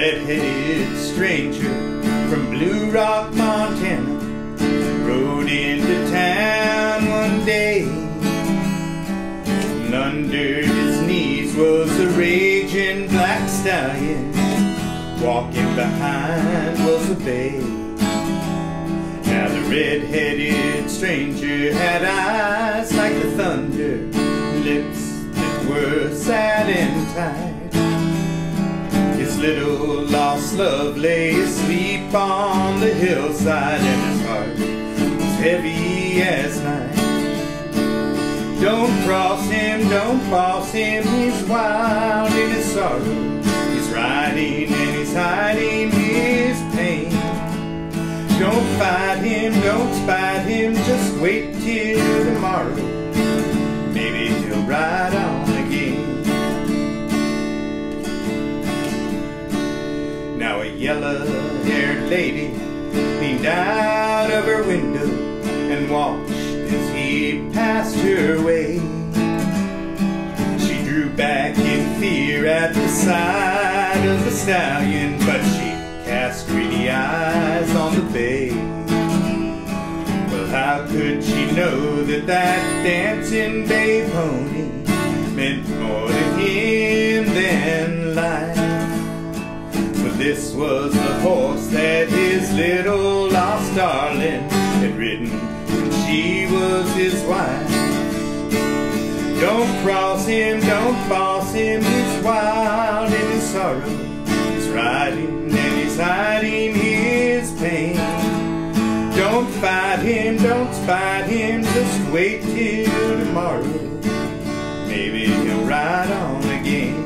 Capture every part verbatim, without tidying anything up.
red-headed stranger from Blue Rock, Montana, rode into town one day, and under his knees was a raging black stallion, walking behind was a bay. Now the red-headed stranger had eyes like the thunder, lips that were sad and tight. His little lost love lay asleep on the hillside, and his heart was heavy as night. Don't cross him, don't boss him, he's wild in his sorrow. He's riding and he's hiding his pain. Don't fight him, don't spite him, just wait till tomorrow. Maybe he'll ride on again. Now a yellow-haired lady leaned out of her window and watched as he passed her way. She drew back in fear at the sight of the stallion, but she cast greedy eyes on the bay. Well, how could she know that that dancing bay pony meant more to him than life? But this was the horse that his little lost darling had ridden when she was his wife. Don't cross him, don't boss him, he's wild in his sorrow. He's riding and he's hiding his pain. Don't fight him, don't spite him, just wait till tomorrow. Maybe he'll ride on again.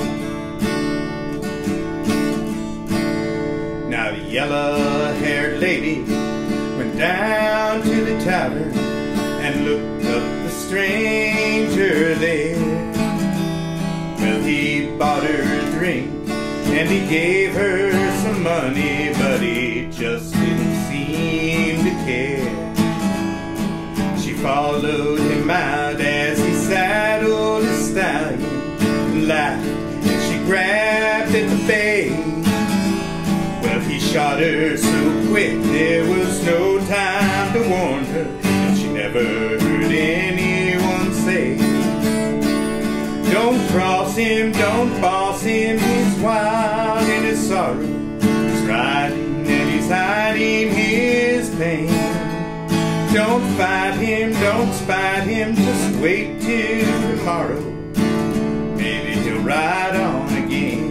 Now the yellow-haired lady went down to the tavern and looked up the stranger there. Well, he bought her a drink and he gave her some money, but he just didn't seem to care. She followed him out as he saddled his stallion and laughed, and she grabbed at the bay. Well, he shot her so quick there was no time to warn her, and she never heard anyone say, don't cross him, don't boss him, he's wild in his sorrow. He's riding and he's hiding his pain. Don't fight him, don't spite him, just wait till tomorrow. Maybe he'll ride on again.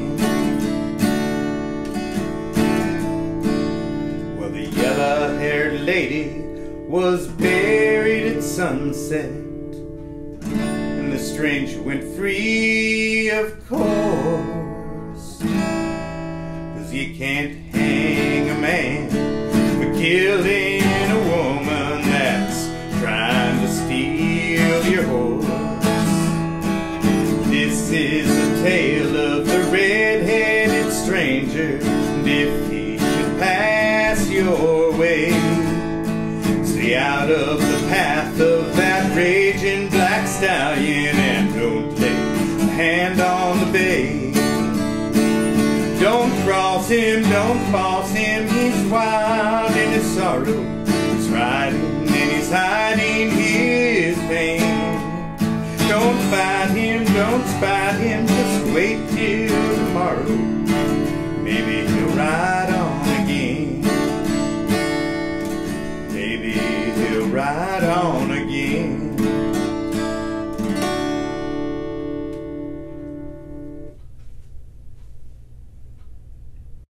Well, the yellow-haired lady was buried at sunset, the stranger went free, of course, 'cause you can't hang a man for killing a woman that's trying to steal your horse. This is the tale of the red-headed stranger, and if he should pass your way, stay out of the path of that raging black stallion, and don't lay a hand on the bay. Don't cross him, don't boss him, he's wild in his sorrow. He's riding and he's hiding his pain. Don't fight him, don't spite him, just wait till tomorrow. Maybe he'll ride on again. Maybe he'll ride on again.